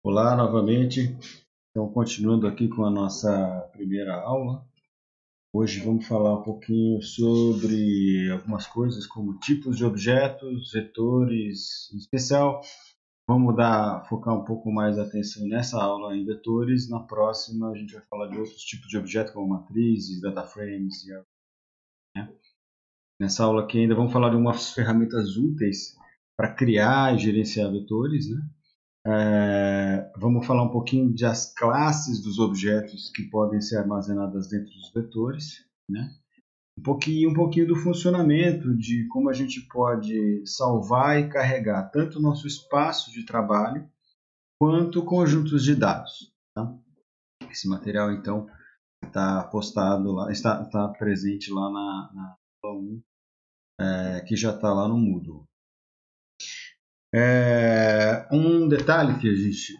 Olá novamente, então continuando aqui com a nossa primeira aula. Hoje vamos falar um pouquinho sobre algumas coisas como tipos de objetos, vetores, em especial. Vamos focar um pouco mais a atenção nessa aula em vetores. Na próxima a gente vai falar de outros tipos de objetos como matrizes, data frames. Né? Nessa aula aqui ainda vamos falar de umas ferramentas úteis para criar e gerenciar vetores, né? Vamos falar um pouquinho das classes dos objetos que podem ser armazenadas dentro dos vetores, né? Um pouquinho do funcionamento, de como a gente pode salvar e carregar tanto o nosso espaço de trabalho quanto conjuntos de dados. Tá? Esse material, então, está postado lá, está presente lá na aula 1, que já está lá no Moodle. Um detalhe que a gente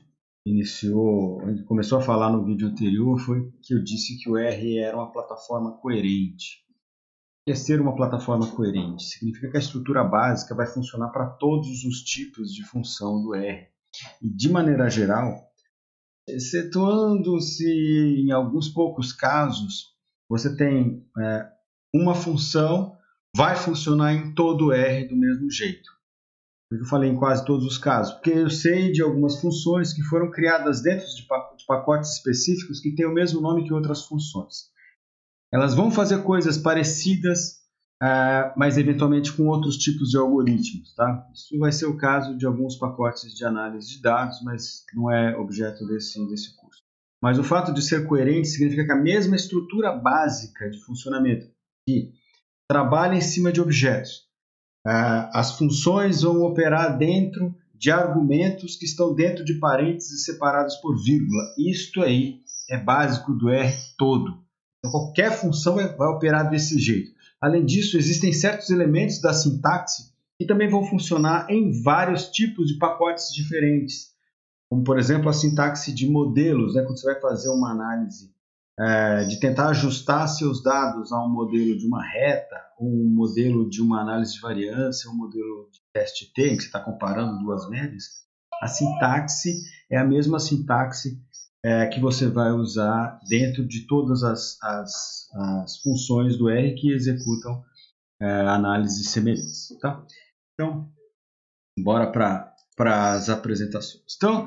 começou a falar no vídeo anterior foi que eu disse que o R era uma plataforma coerente. O que é ser uma plataforma coerente? Significa que a estrutura básica vai funcionar para todos os tipos de função do R. E de maneira geral, excetuando-se em alguns poucos casos, você tem uma função vai funcionar em todo o R do mesmo jeito. Eu falei em quase todos os casos, porque eu sei de algumas funções que foram criadas dentro de pacotes específicos que têm o mesmo nome que outras funções. Elas vão fazer coisas parecidas, mas eventualmente com outros tipos de algoritmos. Tá? Isso vai ser o caso de alguns pacotes de análise de dados, mas não é objeto desse curso. Mas o fato de ser coerente significa que a mesma estrutura básica de funcionamento que trabalha em cima de objetos, as funções vão operar dentro de argumentos que estão dentro de parênteses separados por vírgula. Isto aí é básico do R todo. Então, qualquer função vai operar desse jeito. Além disso, existem certos elementos da sintaxe que também vão funcionar em vários tipos de pacotes diferentes. Como, por exemplo, a sintaxe de modelos, né? Quando você vai fazer uma análise de tentar ajustar seus dados a um modelo de uma reta, ou um modelo de uma análise de variância, um modelo de teste T, em que você está comparando duas médias, a sintaxe é a mesma sintaxe que você vai usar dentro de todas as funções do R que executam análises semelhantes. Tá? Então, bora para as apresentações. Então,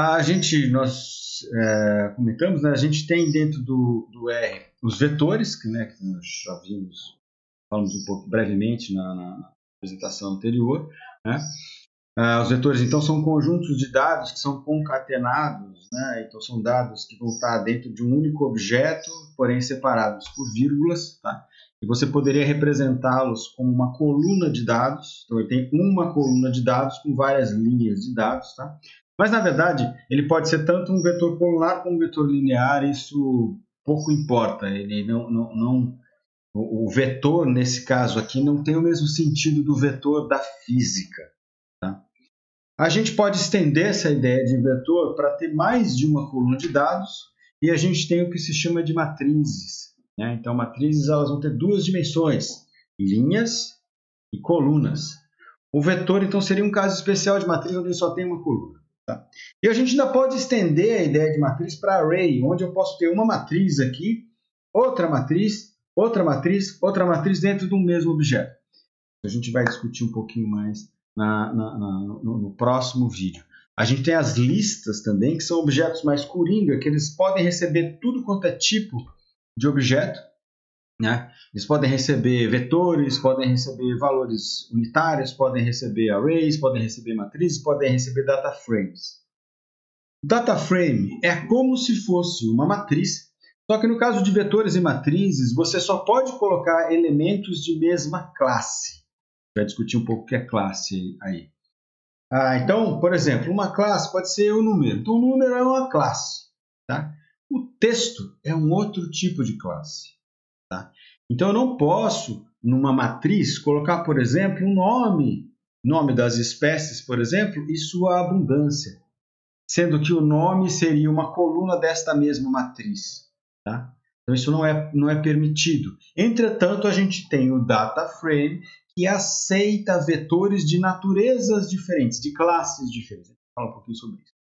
nós comentamos, né, a gente tem dentro do R os vetores, que nós já falamos um pouco brevemente na apresentação anterior. Né? Os vetores, então, são conjuntos de dados que são concatenados, né? Então, são dados que vão estar dentro de um único objeto, porém separados por vírgulas, tá? E você poderia representá-los como uma coluna de dados. Então, ele tem uma coluna de dados com várias linhas de dados, tá? Mas, na verdade, ele pode ser tanto um vetor colunar como um vetor linear, isso pouco importa. Ele o vetor, nesse caso aqui, não tem o mesmo sentido do vetor da física. Tá? A gente pode estender essa ideia de vetor para ter mais de uma coluna de dados, e a gente tem o que se chama de matrizes. Né? Então, matrizes elas vão ter duas dimensões, linhas e colunas. O vetor, então, seria um caso especial de matriz onde ele só tem uma coluna. Tá? E a gente ainda pode estender a ideia de matriz para array, onde eu posso ter uma matriz aqui, outra matriz, outra matriz, outra matriz dentro de um mesmo objeto. A gente vai discutir um pouquinho mais no próximo vídeo. A gente tem as listas também, que são objetos mais coringa, que eles podem receber tudo quanto é tipo de objeto. Né? Eles podem receber vetores, podem receber valores unitários, podem receber arrays, podem receber matrizes, podem receber data frames. Data frame é como se fosse uma matriz, só que no caso de vetores e matrizes, você só pode colocar elementos de mesma classe. Vai discutir um pouco o que é classe aí. Então, por exemplo, uma classe pode ser o número. Então, o número é uma classe. Tá? O texto é um outro tipo de classe. Tá? Então, eu não posso, numa matriz, colocar, por exemplo, um nome das espécies, por exemplo, e sua abundância, sendo que o nome seria uma coluna desta mesma matriz. Tá? Então, isso não é permitido. Entretanto, a gente tem o data frame, que aceita vetores de naturezas diferentes, de classes diferentes. Vou falar um pouquinho sobre isso.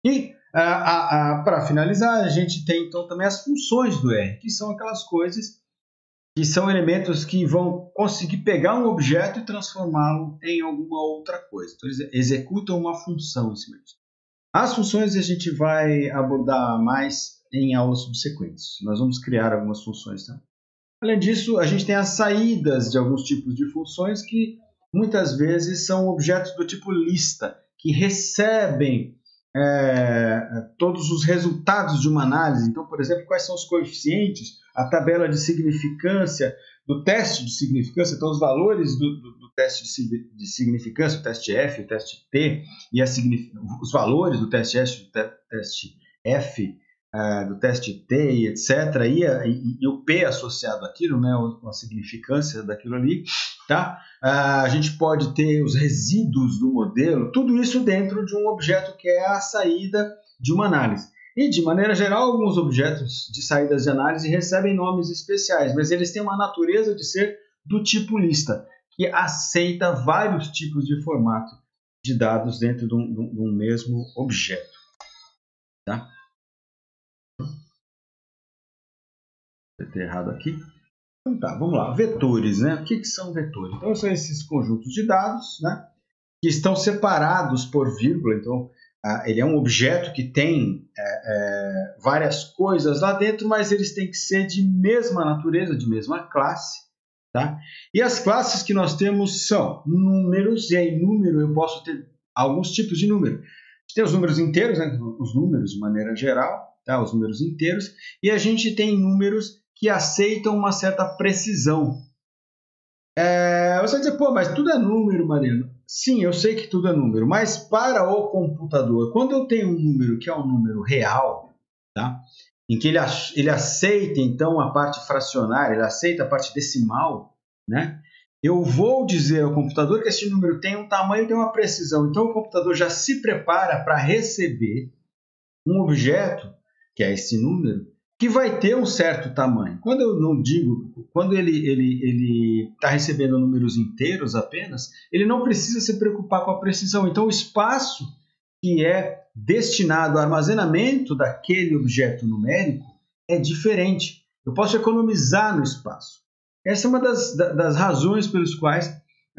E para finalizar, a gente tem então também as funções do R, que são aquelas coisas que são elementos que vão conseguir pegar um objeto e transformá-lo em alguma outra coisa. Então, eles executam uma função em cima disso. As funções a gente vai abordar mais em aulas subsequentes. Nós vamos criar algumas funções também. Além disso, a gente tem as saídas de alguns tipos de funções que muitas vezes são objetos do tipo lista, que recebem todos os resultados de uma análise. Então, por exemplo, quais são os coeficientes, a tabela de significância do teste de significância, então os valores do teste de significância, o teste F, o teste T, e os valores do teste S, do teste F, do teste T, e etc., e o P associado àquilo, né, a significância daquilo ali, tá? A gente pode ter os resíduos do modelo, tudo isso dentro de um objeto que é a saída de uma análise. E, de maneira geral, alguns objetos de saídas de análise recebem nomes especiais, mas eles têm uma natureza de ser do tipo lista, que aceita vários tipos de formato de dados dentro de um mesmo objeto. Tá? Vou ter errado aqui. Então tá, vamos lá. Vetores, né? O que são vetores? Então, são esses conjuntos de dados, né, que estão separados por vírgula. Então, ele é um objeto que tem várias coisas lá dentro, mas eles têm que ser de mesma natureza, de mesma classe. Tá? E as classes que nós temos são números, e aí número eu posso ter alguns tipos de número. Tem os números inteiros, né? Os números de maneira geral, tá? Os números inteiros, e a gente tem números que aceitam uma certa precisão. Você vai dizer, pô, mas tudo é número, Mariano. Sim, eu sei que tudo é número, mas para o computador, quando eu tenho um número que é um número real, tá? Em que ele aceita, então, a parte fracionária, ele aceita a parte decimal, né? Eu vou dizer ao computador que esse número tem um tamanho e tem uma precisão. Então, o computador já se prepara para receber um objeto, que é esse número, que vai ter um certo tamanho. Quando eu não digo, quando ele está recebendo números inteiros apenas, ele não precisa se preocupar com a precisão. Então, o espaço que é destinado ao armazenamento daquele objeto numérico é diferente. Eu posso economizar no espaço. Essa é uma das razões pelas quais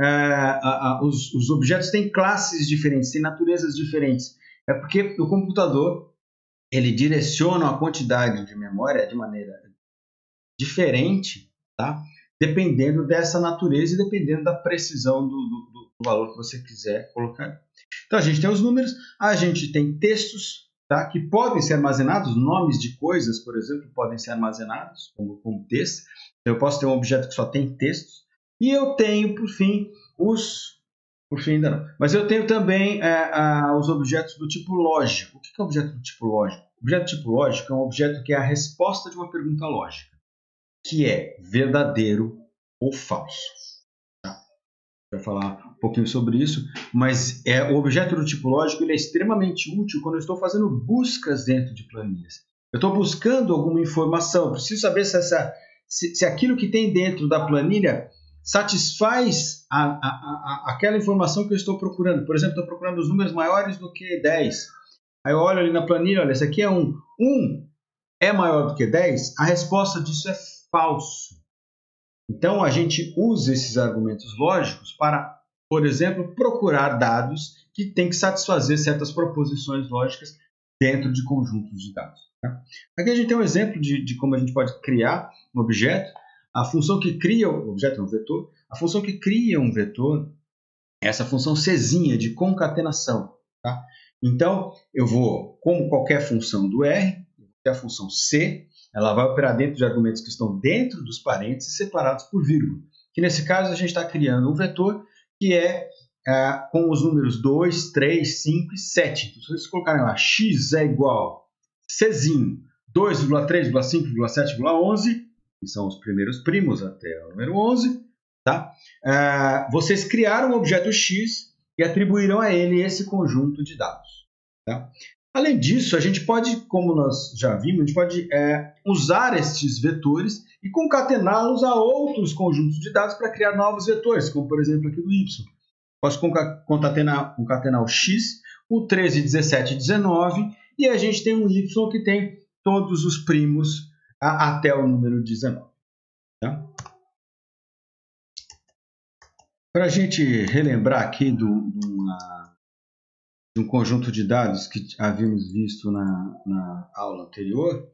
os objetos têm classes diferentes, têm naturezas diferentes. É porque o computador ele direciona a quantidade de memória de maneira diferente, tá? Dependendo dessa natureza e dependendo da precisão do valor que você quiser colocar. Então, a gente tem os números, a gente tem textos, tá? Que podem ser armazenados, nomes de coisas, por exemplo, podem ser armazenados como texto. Então, eu posso ter um objeto que só tem textos. E eu tenho, por fim, Por fim, ainda não. Mas eu tenho também os objetos do tipo lógico. O que é objeto do tipo lógico? Objeto do tipo lógico é um objeto que é a resposta de uma pergunta lógica, que é verdadeiro ou falso. Tá? Vou falar um pouquinho sobre isso, mas o objeto do tipo lógico ele é extremamente útil quando eu estou fazendo buscas dentro de planilhas. Eu estou buscando alguma informação, eu preciso saber se aquilo que tem dentro da planilha satisfaz aquela informação que eu estou procurando. Por exemplo, estou procurando os números maiores do que 10. Aí eu olho ali na planilha, olha, esse aqui é 1. 1 é maior do que 10? A resposta disso é falso. Então, a gente usa esses argumentos lógicos para, por exemplo, procurar dados que têm que satisfazer certas proposições lógicas dentro de conjuntos de dados. Tá? Aqui a gente tem um exemplo de como a gente pode criar um objeto. A função que cria o objeto é um vetor. A função que cria um vetor é essa função Czinha de concatenação. Tá? Então, eu vou, como qualquer função do R, a função C, ela vai operar dentro de argumentos que estão dentro dos parênteses separados por vírgula. Que nesse caso a gente está criando um vetor que é com os números 2, 3, 5 e 7. Então, se vocês colocarem lá x é igual Czinho 2,3,5,7,11, que são os primeiros primos até o número 11, tá? Vocês criaram um objeto X e atribuíram a ele esse conjunto de dados. Tá? Além disso, a gente pode, como nós já vimos, a gente pode usar estes vetores e concatená-los a outros conjuntos de dados para criar novos vetores, como por exemplo aqui do Y. Posso concatenar o X o 13, 17 e 19, e a gente tem um y que tem todos os primos até o número 19. Tá? Para a gente relembrar aqui de um conjunto de dados que havíamos visto na aula anterior,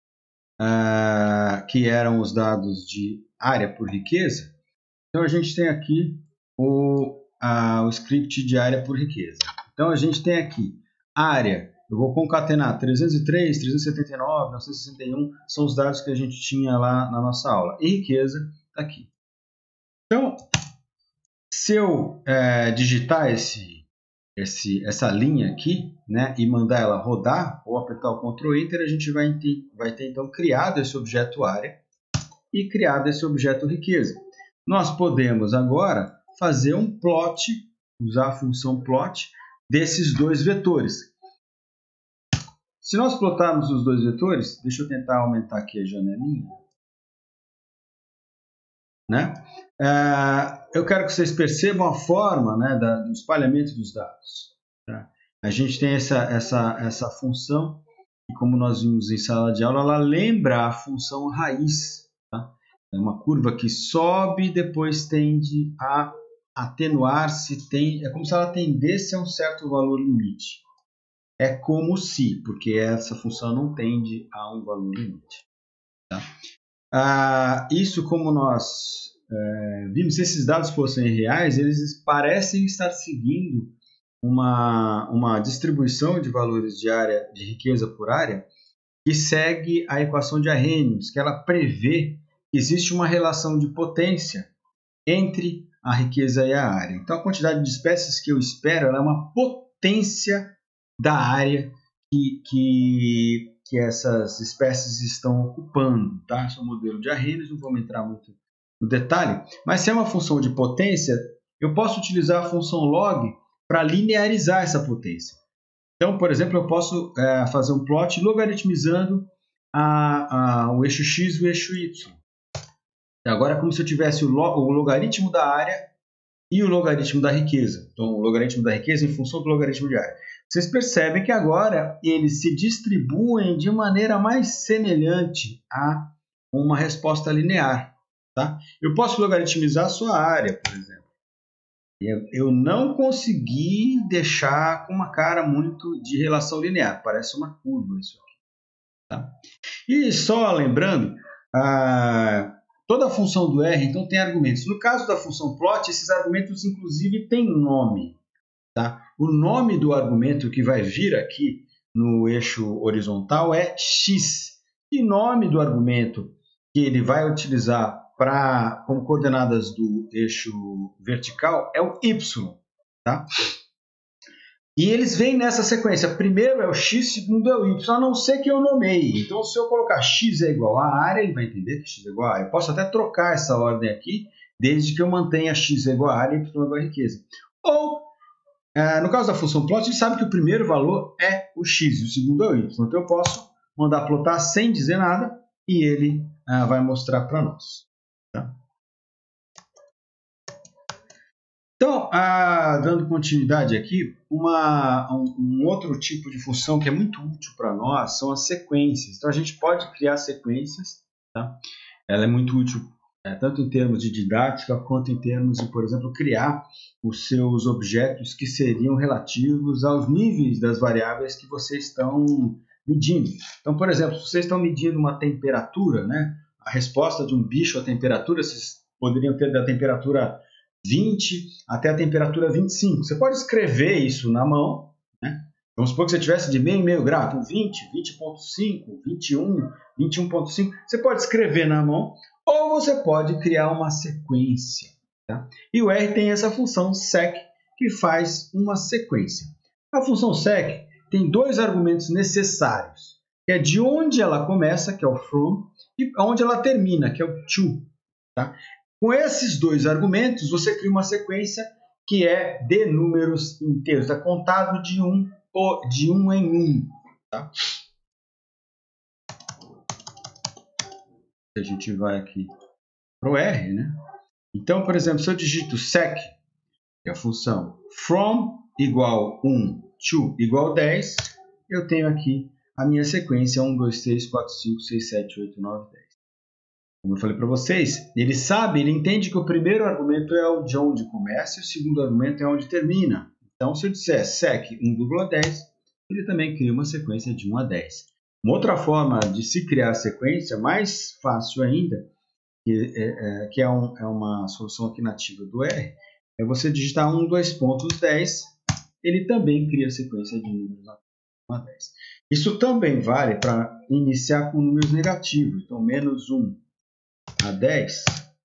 que eram os dados de área por riqueza, então a gente tem aqui o script de área por riqueza. Então a gente tem aqui área, eu vou concatenar 303, 379, 961, são os dados que a gente tinha lá na nossa aula. E riqueza está aqui. Então, se eu digitar essa linha aqui, né, e mandar ela rodar, ou apertar o Ctrl Enter, a gente vai ter então criado esse objeto área e criado esse objeto riqueza. Nós podemos agora fazer um plot, usar a função plot desses dois vetores. Se nós plotarmos os dois vetores, deixa eu tentar aumentar aqui a janelinha, né? Eu quero que vocês percebam a forma, né, do espalhamento dos dados. Tá? A gente tem essa função, e como nós vimos em sala de aula, ela lembra a função raiz. Tá? É uma curva que sobe e depois tende a atenuar-se, é como se ela tendesse a um certo valor limite. É como se, porque essa função não tende a um valor limite. Tá? Isso, como nós vimos, se esses dados fossem reais, eles parecem estar seguindo uma distribuição de valores de área, de riqueza por área, que segue a equação de Arrhenius, que ela prevê que existe uma relação de potência entre a riqueza e a área. Então, a quantidade de espécies que eu espero é uma potência da área que essas espécies estão ocupando. Tá? Esse é o modelo de Arrhenius, não vamos entrar muito no detalhe, mas se é uma função de potência, eu posso utilizar a função log para linearizar essa potência. Então, por exemplo, eu posso fazer um plot logaritmizando o eixo x e o eixo y. Agora é como se eu tivesse o logaritmo da área e o logaritmo da riqueza. Então, o logaritmo da riqueza em função do logaritmo de área. Vocês percebem que agora eles se distribuem de maneira mais semelhante a uma resposta linear. Tá? Eu posso logaritmizar a sua área, por exemplo. Eu não consegui deixar com uma cara muito de relação linear. Parece uma curva isso aqui. Tá? E só lembrando, toda a função do R então tem argumentos. No caso da função plot, esses argumentos inclusive têm nome. Tá? O nome do argumento que vai vir aqui no eixo horizontal é x. E o nome do argumento que ele vai utilizar como coordenadas do eixo vertical é o y. Tá? E eles vêm nessa sequência. Primeiro é o x, segundo é o y, a não ser que eu nomeie. Então, se eu colocar x é igual a área, ele vai entender que x é igual a área. Eu posso até trocar essa ordem aqui, desde que eu mantenha x é igual a área e y é igual a riqueza. Ou, no caso da função plot, a gente sabe que o primeiro valor é o x e o segundo é o y. Então, eu posso mandar plotar sem dizer nada e ele vai mostrar para nós. Tá? Então, dando continuidade aqui, um outro tipo de função que é muito útil para nós são as sequências. Então, a gente pode criar sequências. Tá? Ela é muito útil tanto em termos de didática quanto em termos de, por exemplo, criar os seus objetos que seriam relativos aos níveis das variáveis que vocês estão medindo. Então, por exemplo, se vocês estão medindo uma temperatura, né, a resposta de um bicho à temperatura, vocês poderiam ter da temperatura 20 até a temperatura 25. Você pode escrever isso na mão, né? Vamos supor que você tivesse de meio em meio grau, então 20, 20.5, 21, 21.5. Você pode escrever na mão ou você pode criar uma sequência. Tá? E o R tem essa função sec que faz uma sequência. A função sec tem dois argumentos necessários, que é de onde ela começa, que é o from, e onde ela termina, que é o to. Tá? Com esses dois argumentos, você cria uma sequência que é de números inteiros, é contado de um em um. Tá? A gente vai aqui para o R, né? Então, por exemplo, se eu digito sec, que é a função from igual 1 2 igual 10, eu tenho aqui a minha sequência 1, 2, 3, 4, 5, 6, 7, 8, 9, 10. Como eu falei para vocês, ele sabe, ele entende que o primeiro argumento é de onde começa e o segundo argumento é onde termina. Então, se eu disser sec 1,10, ele também cria uma sequência de 1 a 10. Uma outra forma de se criar sequência, mais fácil ainda, que é uma solução aqui nativa do R, é você digitar 1, 2 pontos 10, ele também cria sequência de números 1 a 10. Isso também vale para iniciar com números negativos. Então, menos 1 a 10,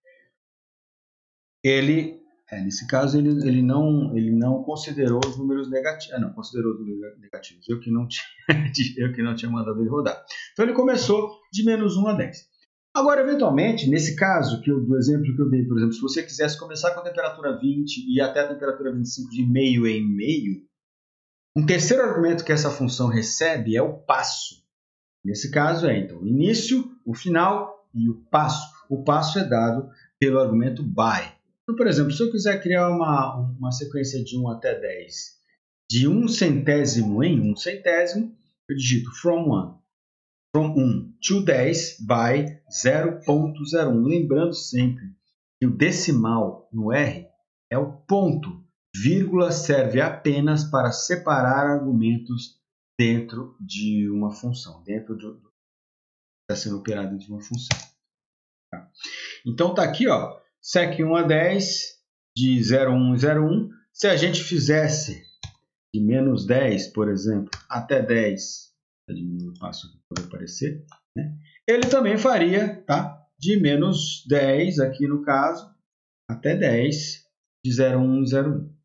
nesse caso, ele não considerou os números negativos. Não, considerou os números negativos. Eu que não tinha mandado ele rodar. Então, ele começou de menos 1 a 10. Agora, eventualmente, nesse caso, do exemplo que eu dei, por exemplo, se você quisesse começar com a temperatura 20 e até a temperatura 25 de meio em meio, um terceiro argumento que essa função recebe é o passo. Nesse caso então, o início, o final e o passo. O passo é dado pelo argumento by. Então, por exemplo, se eu quiser criar uma sequência de 1 até 10, de 1 centésimo em 1 centésimo, eu digito from 1 to 10 by 0.01. Lembrando sempre que o decimal no R é o ponto. Vírgula serve apenas para separar argumentos dentro de uma função, dentro do que está sendo operado dentro de uma função. Tá? Então está aqui, ó, sec 1 a 10 de 0,1 e 0,1. Se a gente fizesse de menos 10, por exemplo, até 10, vou diminuir o passo aqui para aparecer, né? Ele também faria, tá? De menos 10, aqui no caso, até 10, de 0,1 e 0,1.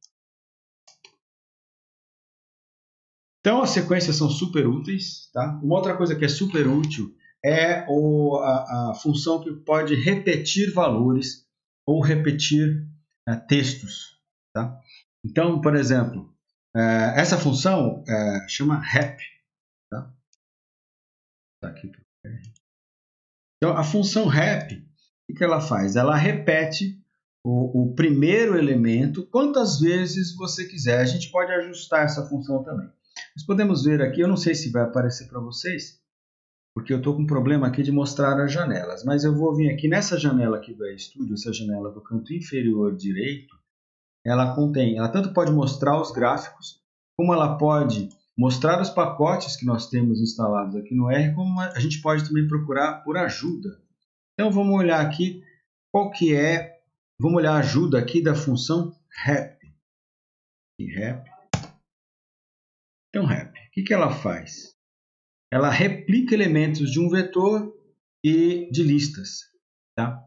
Então, as sequências são super úteis. Tá? Uma outra coisa que é super útil é a função que pode repetir valores ou repetir textos. Tá? Então, por exemplo, essa função chama rep. Tá? Tá aqui. Então, a função rep, o que ela faz? Ela repete o primeiro elemento quantas vezes você quiser. A gente pode ajustar essa função também. Nós podemos ver aqui, eu não sei se vai aparecer para vocês, porque eu estou com um problema aqui de mostrar as janelas, mas eu vou vir aqui nessa janela aqui do RStudio, essa janela do canto inferior direito, ela tanto pode mostrar os gráficos, como ela pode mostrar os pacotes que nós temos instalados aqui no R, como a gente pode também procurar por ajuda. Então vamos olhar aqui vamos olhar a ajuda aqui da função rep. Então, rep, o que ela faz? Ela replica elementos de um vetor e de listas. Tá?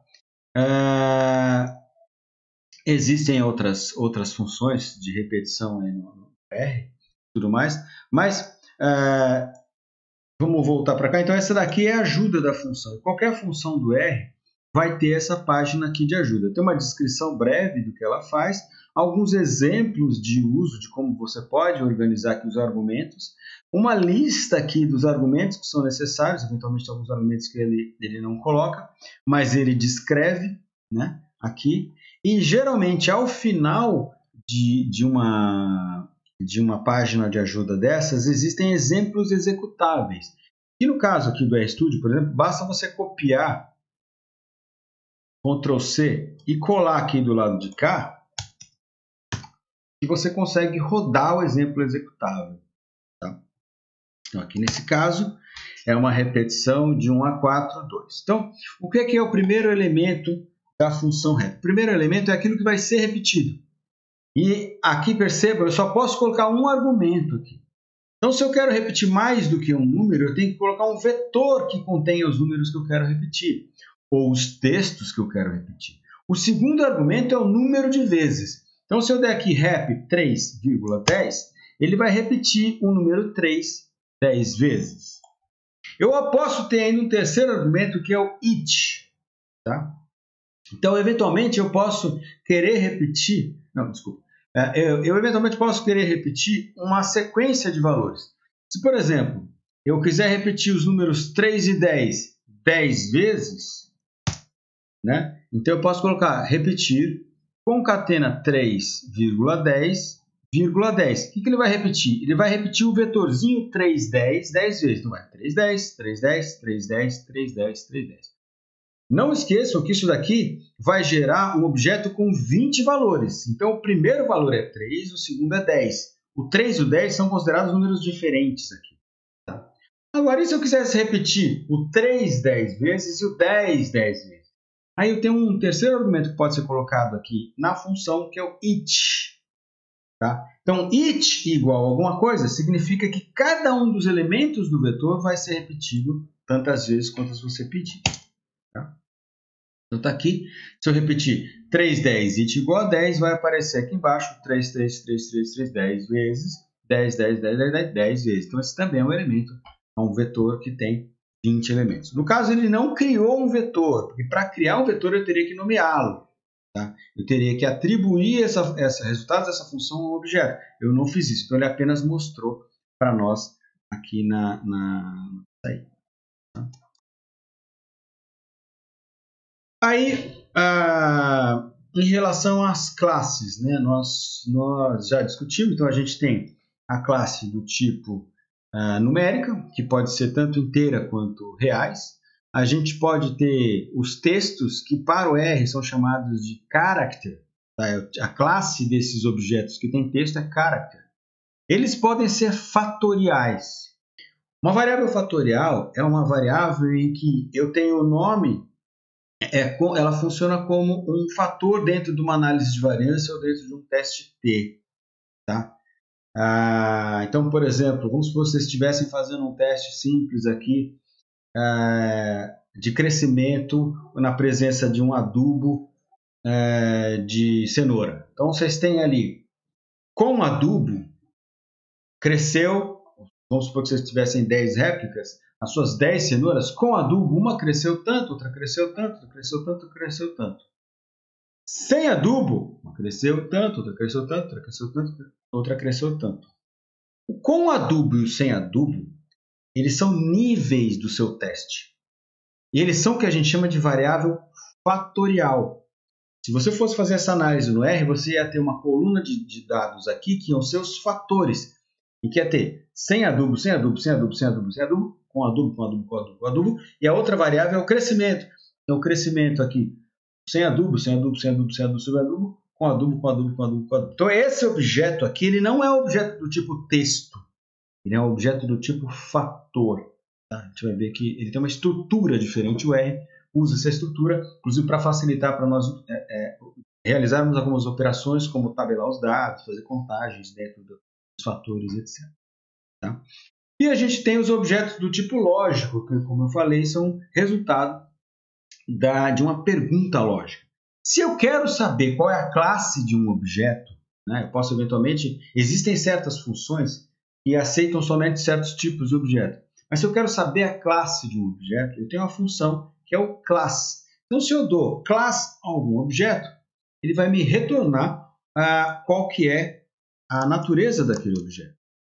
Existem outras funções de repetição no R e tudo mais, mas vamos voltar para cá. Então, essa daqui é a ajuda da função. Qualquer função do R vai ter essa página aqui de ajuda. Tem uma descrição breve do que ela faz, alguns exemplos de uso, de como você pode organizar aqui os argumentos, uma lista aqui dos argumentos que são necessários, eventualmente alguns argumentos que ele não coloca, mas ele descreve, né, aqui, e geralmente ao final de uma página de ajuda dessas, existem exemplos executáveis. E no caso aqui do RStudio, por exemplo, basta você copiar Ctrl C e colar aqui do lado de cá, e você consegue rodar o exemplo executável. Tá? Então, aqui nesse caso, é uma repetição de 1 a 4, 2. Então, o que é o primeiro elemento da função rep? O primeiro elemento é aquilo que vai ser repetido. E aqui, perceba, eu só posso colocar um argumento aqui. Então, se eu quero repetir mais do que um número, eu tenho que colocar um vetor que contenha os números que eu quero repetir, ou os textos que eu quero repetir. O segundo argumento é o número de vezes. Então, se eu der aqui rep 3,10, ele vai repetir o número 3 10 vezes. Eu posso ter ainda um terceiro argumento, que é o each. Tá? Então, eventualmente, eu posso querer repetir... Não, desculpa. Eu eventualmente posso querer repetir uma sequência de valores. Se, por exemplo, eu quiser repetir os números 3 e 10 10 vezes, né? Então eu posso colocar repetir concatena 3,10 10. O que ele vai repetir? Ele vai repetir o vetorzinho 3, 10, 10 vezes. Não é 3, 10, 3, 10, 3, 10, 3, 10, 3, 10. Não esqueçam que isso daqui vai gerar um objeto com 20 valores. Então, o primeiro valor é 3, o segundo é 10. O 3 e o 10 são considerados números diferentes aqui. Tá? Agora, e se eu quisesse repetir o 3 10 vezes e o 10 10 vezes? Aí eu tenho um terceiro argumento que pode ser colocado aqui na função, que é o each. Tá? Então, each igual a alguma coisa significa que cada um dos elementos do vetor vai ser repetido tantas vezes quantas você pedir. Tá? Então, está aqui. Se eu repetir 3, 10, each igual a 10, vai aparecer aqui embaixo 3, 3, 3, 3, 3, 10 vezes, 10, 10, 10, 10, 10, 10 vezes. Então, esse também é um elemento, é um vetor que tem 20 elementos. No caso, ele não criou um vetor, porque para criar um vetor eu teria que nomeá-lo. Tá? Eu teria que atribuir resultados dessa função a um objeto. Eu não fiz isso, então ele apenas mostrou para nós aqui aí. Tá? Aí, em relação às classes, né, nós já discutimos, então a gente tem a classe do tipo numérica, que pode ser tanto inteira quanto reais. A gente pode ter os textos, que para o R são chamados de character. Tá? A classe desses objetos que tem texto é character. Eles podem ser fatoriais. Uma variável fatorial é uma variável em que eu tenho o nome, ela funciona como um fator dentro de uma análise de variância ou dentro de um teste T. Tá? Então, por exemplo, vamos supor que vocês estivessem fazendo um teste simples aqui de crescimento na presença de um adubo de cenoura. Então, vocês têm ali, com adubo, cresceu, vamos supor que vocês tivessem 10 réplicas, as suas 10 cenouras, com adubo, uma cresceu tanto, outra cresceu tanto, outra cresceu tanto, outra cresceu tanto. Sem adubo, uma cresceu tanto, outra cresceu tanto, outra cresceu tanto, outra cresceu tanto. O com adubo e o sem adubo, eles são níveis do seu teste. E eles são o que a gente chama de variável fatorial. Se você fosse fazer essa análise no R, você ia ter uma coluna de dados aqui que iam ser os fatores. E que ia ter sem adubo, sem adubo, sem adubo, sem adubo, sem adubo, com adubo, com adubo, com adubo, com adubo. E a outra variável é o crescimento. Então, o crescimento aqui, sem adubo, sem adubo, sem adubo, sem adubo, sem adubo, com adubo, com adubo, com adubo, com adubo. Então, esse objeto aqui, ele não é um objeto do tipo texto. Ele é um objeto do tipo fator. Tá? A gente vai ver que ele tem uma estrutura diferente. O R usa essa estrutura, inclusive para facilitar para nós realizarmos algumas operações, como tabelar os dados, fazer contagens dentro dos fatores, etc. Tá? E a gente tem os objetos do tipo lógico, que, como eu falei, são resultado de uma pergunta lógica. Se eu quero saber qual é a classe de um objeto, né, eu posso eventualmente... Existem certas funções que aceitam somente certos tipos de objeto. Mas se eu quero saber a classe de um objeto, eu tenho uma função que é o class. Então, se eu dou class a algum objeto, ele vai me retornar qual que é a natureza daquele objeto.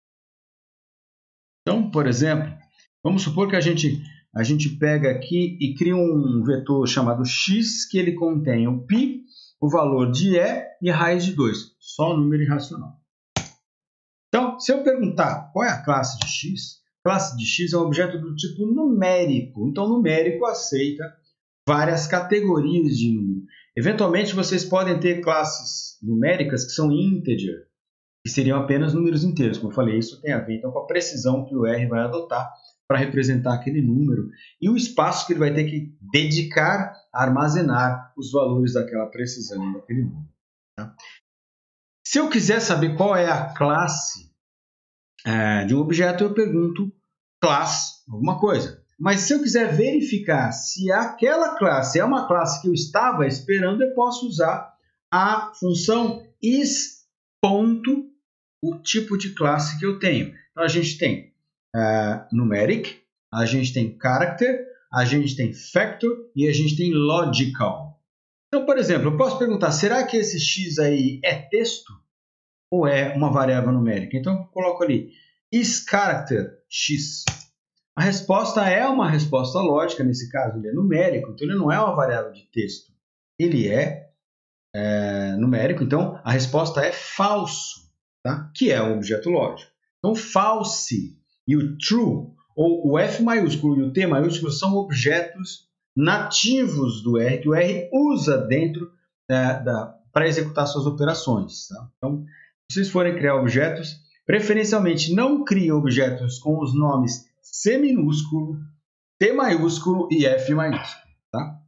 Então, por exemplo, vamos supor que a gente pega aqui e cria um vetor chamado x, que ele contém o π, o valor de e a raiz de 2, só número irracional. Então, se eu perguntar qual é a classe de x, classe de x é um objeto do tipo numérico. Então, numérico aceita várias categorias de número. Eventualmente, vocês podem ter classes numéricas que são integer, que seriam apenas números inteiros. Como eu falei, isso tem a ver então, com a precisão que o R vai adotar para representar aquele número e o espaço que ele vai ter que dedicar a armazenar os valores daquela precisão daquele número. Tá? Se eu quiser saber qual é a classe de um objeto, eu pergunto class alguma coisa. Mas se eu quiser verificar se aquela classe é uma classe que eu estava esperando, eu posso usar a função is. O tipo de classe que eu tenho. Então, a gente tem numeric, a gente tem character, a gente tem factor e a gente tem logical. Então, por exemplo, eu posso perguntar, será que esse x aí é texto ou é uma variável numérica? Então, eu coloco ali, is character x. A resposta é uma resposta lógica, nesse caso ele é numérico, então ele não é uma variável de texto. Ele é numérico, então a resposta é falso. tá? Que é um objeto lógico. Então, false e o true, ou o F maiúsculo e o T maiúsculo, são objetos nativos do R, que o R usa dentro para executar suas operações. Tá? Então, se vocês forem criar objetos, preferencialmente não criem objetos com os nomes C minúsculo, T maiúsculo e F maiúsculo. Tá?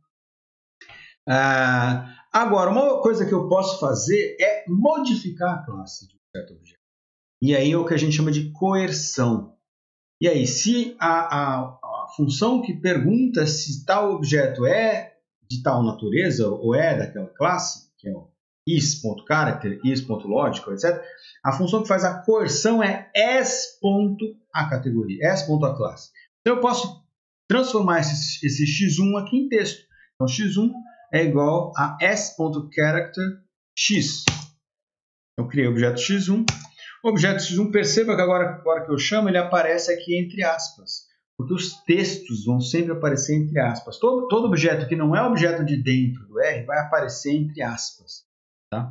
Agora, uma coisa que eu posso fazer é modificar a classe de objeto. E aí é o que a gente chama de coerção. E aí, se a função que pergunta se tal objeto é de tal natureza ou é daquela classe, que é o is.character, is.logical, etc., a função que faz a coerção é s.acategoria, s.a classe. Então, eu posso transformar esse x1 aqui em texto. Então, x1 é igual a s.character x. Eu criei o objeto x1. O objeto x1, perceba que agora que eu chamo, ele aparece aqui entre aspas. Porque os textos vão sempre aparecer entre aspas. Todo objeto que não é objeto de dentro do R vai aparecer entre aspas. Tá?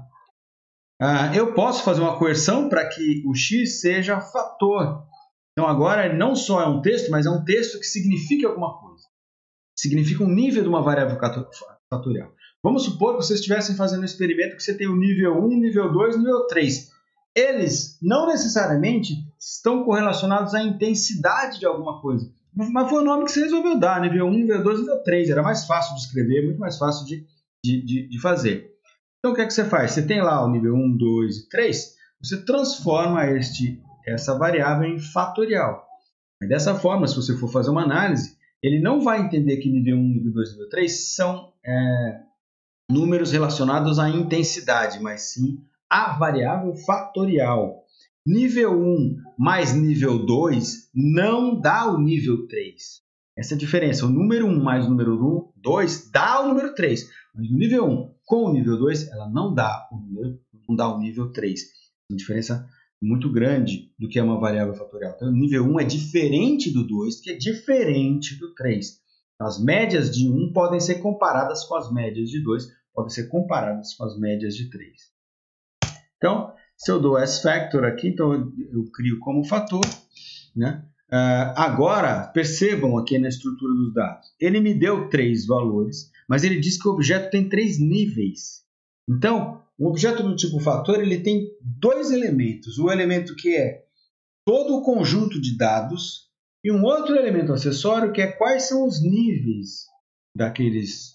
Eu posso fazer uma coerção para que o x seja fator. Então agora ele não só é um texto, mas é um texto que significa alguma coisa. Significa um nível de uma variável fatorial. Vamos supor que vocês estivessem fazendo um experimento que você tem o nível 1, nível 2, nível 3. Eles não necessariamente estão correlacionados à intensidade de alguma coisa. Mas foi o nome que você resolveu dar, nível 1, nível 2, nível 3. Era mais fácil de escrever, muito mais fácil de fazer. Então, o que é que você faz? Você tem lá o nível 1, 2 e 3, você transforma essa variável em fatorial. E dessa forma, se você for fazer uma análise, ele não vai entender que nível 1, nível 2 e nível 3 são números relacionados à intensidade, mas sim a variável fatorial. Nível 1 mais nível 2 não dá o nível 3. Essa é a diferença. O número 1 mais o número 2 dá o número 3. Mas o nível 1 com o nível 2, ela não dá o nível 3. É uma diferença muito grande do que é uma variável fatorial. Então, o nível 1 é diferente do 2, que é diferente do 3. As médias de 1 podem ser comparadas com as médias de 2, podem ser comparadas com as médias de 3. Então, se eu dou s-factor aqui, então eu crio como fator. Né? Agora, percebam aqui na estrutura dos dados. Ele me deu 3 valores, mas ele diz que o objeto tem 3 níveis. Então, um objeto do tipo fator ele tem 2 elementos. O elemento que é todo o conjunto de dados e um outro elemento acessório que é quais são os níveis daqueles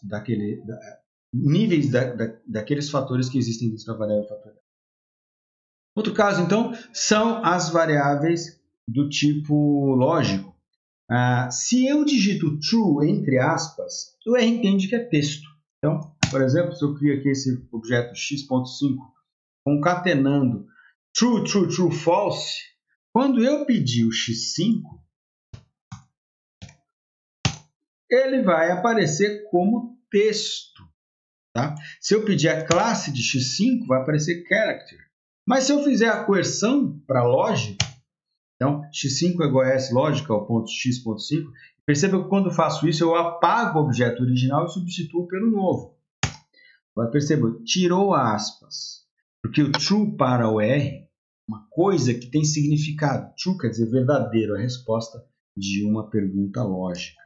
fatores que existem dentro da variável fatorial. Outro caso, então, são as variáveis do tipo lógico. Se eu digito true entre aspas, o R entende que é texto. Então, por exemplo, se eu crio aqui esse objeto x.5 concatenando true, true, true, false, quando eu pedir o x5, ele vai aparecer como texto. Tá? Se eu pedir a classe de x5, vai aparecer character. Mas se eu fizer a coerção para lógica, então x5 é igual a s lógica ao ponto x.5, perceba que quando eu faço isso, eu apago o objeto original e substituo pelo novo. Vai perceber, tirou aspas, porque o true para o R, uma coisa que tem significado. True quer dizer verdadeiro, a resposta de uma pergunta lógica.